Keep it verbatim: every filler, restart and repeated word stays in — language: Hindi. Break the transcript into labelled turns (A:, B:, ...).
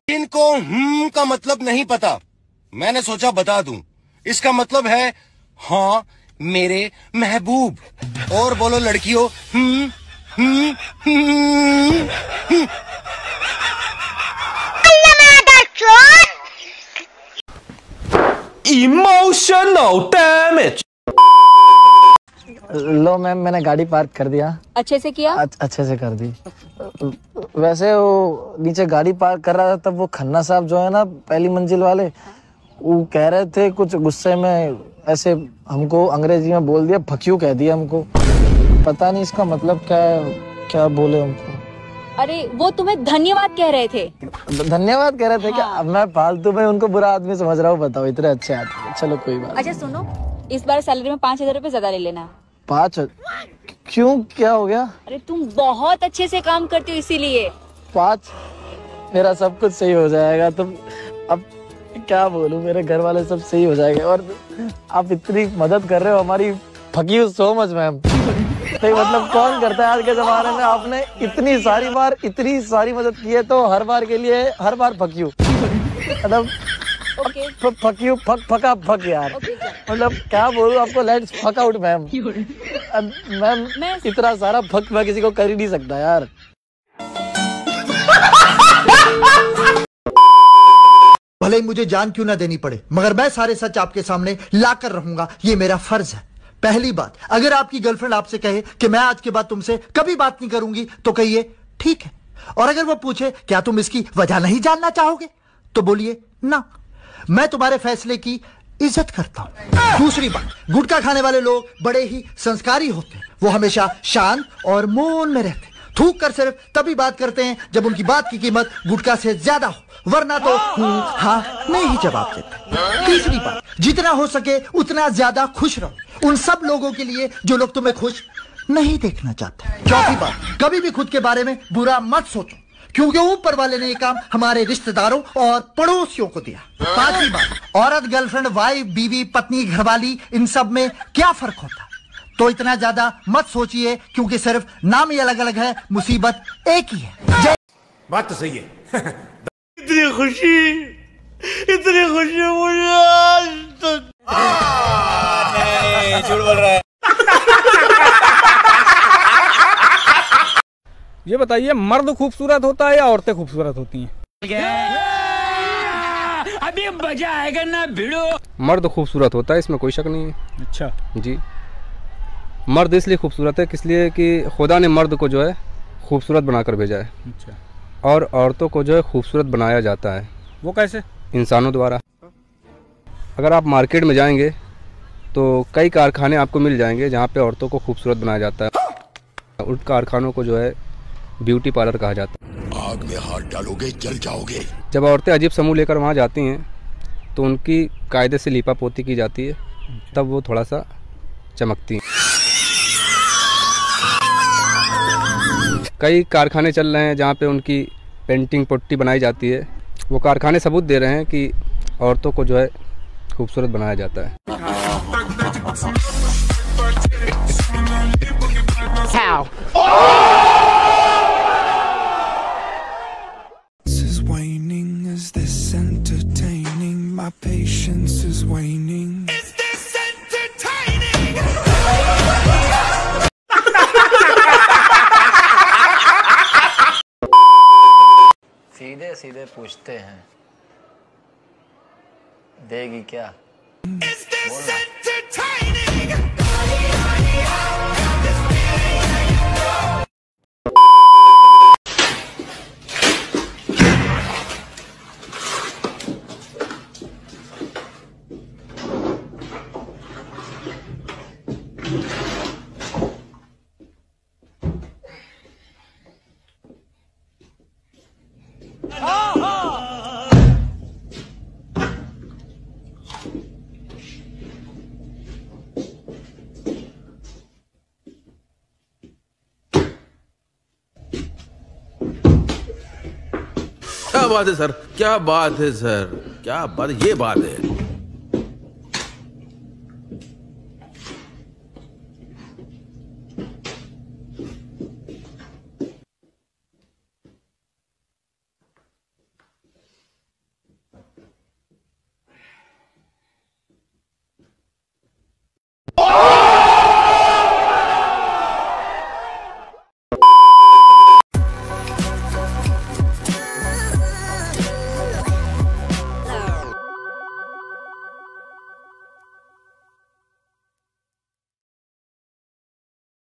A: इनको हम्म का मतलब नहीं पता, मैंने सोचा बता दूं। इसका मतलब है हाँ मेरे महबूब। और बोलो लड़कियों, हम्म हम्म हम्म हम्म।
B: Emotional damage।
C: लो मैम, मैंने गाड़ी पार्क कर दिया।
D: अच्छे से किया?
C: अच, अच्छे से कर दी। वैसे वो नीचे गाड़ी पार्क कर रहा था, तब वो खन्ना साहब जो है ना पहली मंजिल वाले, वो कह रहे थे कुछ गुस्से में, ऐसे हमको अंग्रेजी में बोल दिया, फक यू कह दिया हमको। पता नहीं इसका मतलब क्या है, क्या बोले हमको।
D: अरे वो तुम्हें धन्यवाद कह रहे थे।
C: धन्यवाद कह रहे थे? हाँ। क्या अब मैं फालतू में उनको बुरा आदमी समझ रहा हूँ? बताओ, इतने अच्छे आदमी। चलो कोई बात।
D: अच्छा सुनो, इस बार सैलरी में पाँच हजार रूपए ज्यादा ले लेना।
C: पाँच? क्यों, क्या हो गया?
D: अरे तुम बहुत अच्छे से काम करते हो इसीलिए।
C: पाँच? मेरा सब कुछ सही हो जाएगा। तुम अब क्या बोलूं, मेरे घर वाले सब सही हो जाएंगे। और आप इतनी मदद कर रहे हो हमारी, fuck you so much ma'am. तो मतलब कौन करता है आज के जमाने में? आपने इतनी सारी बार इतनी सारी मदद की है, तो हर बार के लिए हर बार फक यू। मतलब फक यू, फक फका फक यार। मतलब क्या बोलूं आपको, let's fuck out ma'am. Ma'am इतना सारा फक मैं किसी को कर ही नहीं सकता यार।
E: भले ही मुझे जान क्यों ना देनी पड़े, मगर मैं सारे सच आपके सामने लाकर रहूंगा, ये मेरा फर्ज है। पहली बात, अगर आपकी गर्लफ्रेंड आपसे कहे कि मैं आज के बाद तुमसे कभी बात नहीं करूंगी, तो कहिए ठीक है। और अगर वो पूछे क्या तुम इसकी वजह नहीं जानना चाहोगे, तो बोलिए ना, मैं तुम्हारे फैसले की इज्जत करता हूं। दूसरी बात, गुटखा खाने वाले लोग बड़े ही संस्कारी होते हैं। वो हमेशा शांत और मौन में रहते हैं, थूक कर सिर्फ तभी बात करते हैं जब उनकी बात की कीमत गुटखा से ज्यादा हो, वरना तो हाँ नहीं ही जवाब देते। तीसरी बात, जितना हो सके उतना ज्यादा खुश रहो उन सब लोगों के लिए जो लोग तुम्हें खुश नहीं देखना चाहते। चौथी बात, कभी भी खुद के बारे में बुरा मत सोचो, क्योंकि ऊपर वाले ने ये काम हमारे रिश्तेदारों और पड़ोसियों को दिया। पांचवी बात, औरत, गर्लफ्रेंड, वाइफ, बीवी, पत्नी, घरवाली, इन सब में क्या फर्क होता है? तो इतना ज्यादा मत सोचिए, क्योंकि सिर्फ नाम ही अलग अलग है, मुसीबत एक ही है।
B: बात तो सही है। इतनी खुशी, इतनी खुशी मुझे आज तक। नहीं, झूठ बोल रहा है।
F: ये बताइए, मर्द खूबसूरत होता है या औरतें खूबसूरत होती हैं?
G: अभी मजा आएगा ना भिड़ो।
F: मर्द खूबसूरत होता है, इसमें कोई शक नहीं है। अच्छा जी, मर्द इसलिए खूबसूरत है इसलिए कि खुदा ने मर्द को जो है खूबसूरत बनाकर भेजा है। अच्छा। और औरतों को जो है खूबसूरत बनाया जाता है। वो कैसे? इंसानों द्वारा। अगर आप मार्केट में जाएंगे तो कई कारखाने आपको मिल जाएंगे जहाँ पे औरतों को खूबसूरत बनाया जाता है। उन कारखानों को जो है ब्यूटी पार्लर कहा जाता है।
A: आग में हाथ डालोगे जल जाओगे।
F: जब औरतें अजीब समूह लेकर वहाँ जाती हैं तो उनकी कायदे से लीपा पोती की जाती है, तब वो थोड़ा सा चमकती हैं। कई कारखाने चल रहे हैं जहाँ पे उनकी पेंटिंग पुट्टी बनाई जाती है। वो कारखाने सबूत दे रहे हैं कि औरतों को जो है खूबसूरत बनाया जाता है।
C: सीधे सीधे पूछते हैं, देगी क्या?
B: क्या बात है सर, क्या बात है सर, क्या बात, ये बात है।